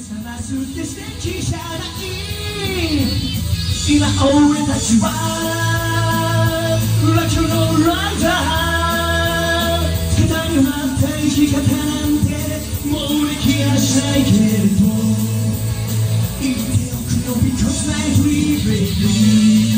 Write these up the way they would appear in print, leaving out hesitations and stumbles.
探すって素敵じゃない。今俺たちはラジオのライダー。肩に張った生き方なんてもうできやしないけれど、言っておくよ because I dream baby。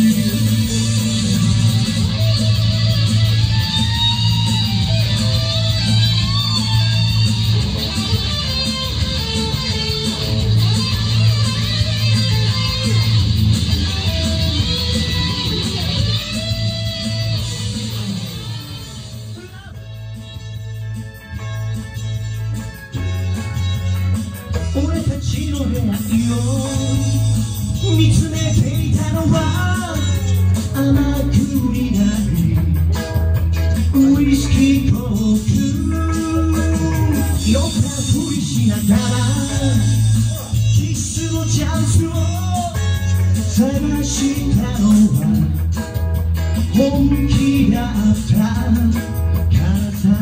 俺たちの出会いを見つめていたのは甘くになりウイスキーコーク酔ったふりしながらキスのチャンスを探したのは本気だったからさ。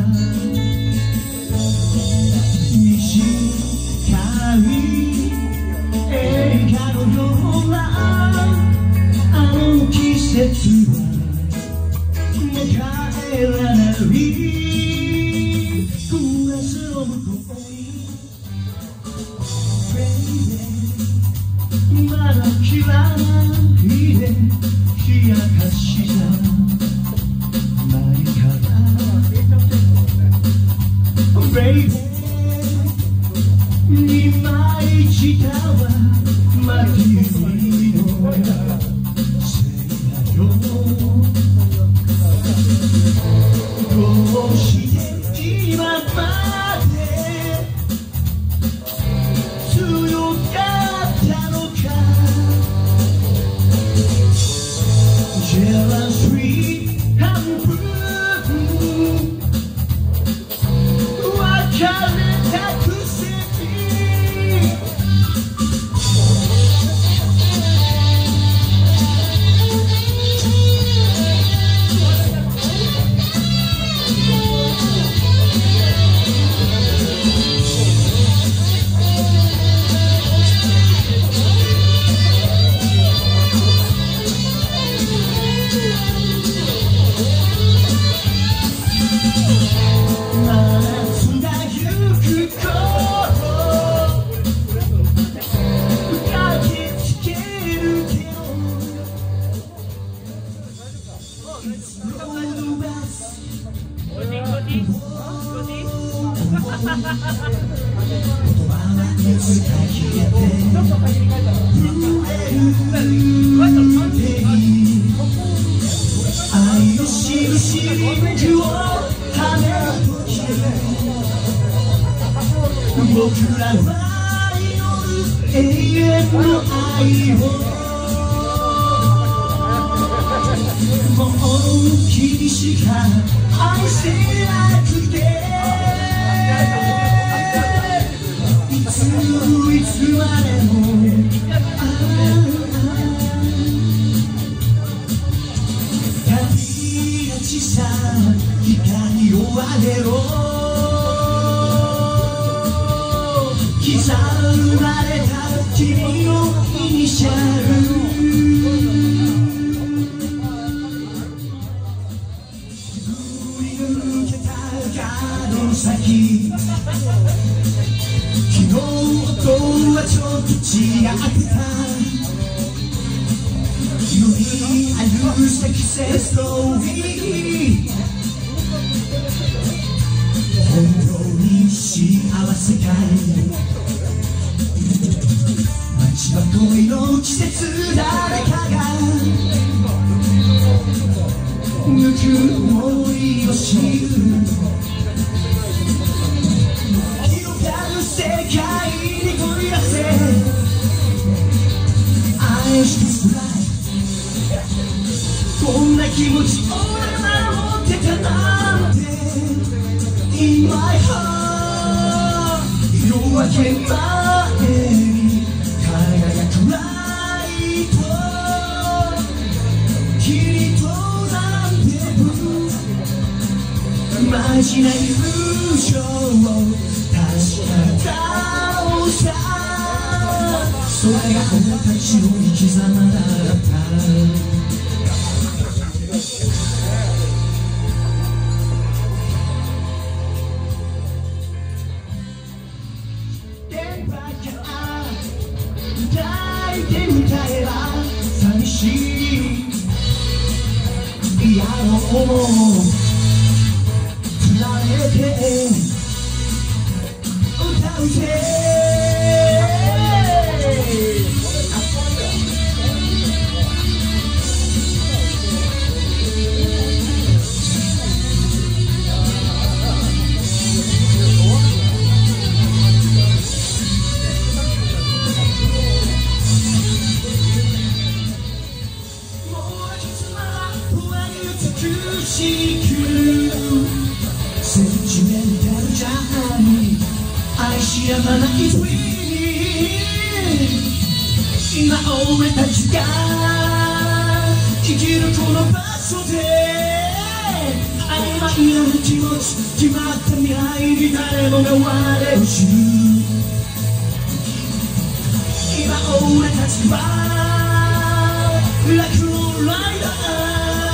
映画のようなあの季節はもう帰らない。グラスの向こうに Baby まだ嫌いで冷やかしじゃないから Baby二枚舌はマティーのせいだよ。どうして今まで強かったのか。ジェラシー半分別れたくせ愛のしるしをはめるとき僕らは祈る永遠の愛を。もう君しか愛せなくていつまでも旅立ちさ光をあげろ。刻まれた君のイニシャル振り抜けたガの先。昨日とはちょっと違ったより歩した季節の海。本当に幸せかい。街は恋の季節。誰かがぬくもりを知る広がる世界に繰り出せ。愛してくらいこんな気持ち俺なら持ってたなんて。In my heart 夜明け前に輝くライト。君となんてマジな友情を確かだろうさ。 それが俺たちの生き様だった抱いて歌えば寂しい嫌の思う振られて歌うぜ美しくセンチメンタルじゃない愛し合わないふり今俺たちが生きるこの場所で曖昧な気持ち決まった未来に誰もが我を知る今俺たちは楽のライダー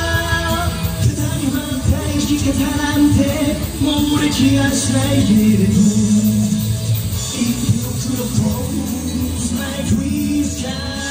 生き方なんてもうできやしないけれど If you could close my dreams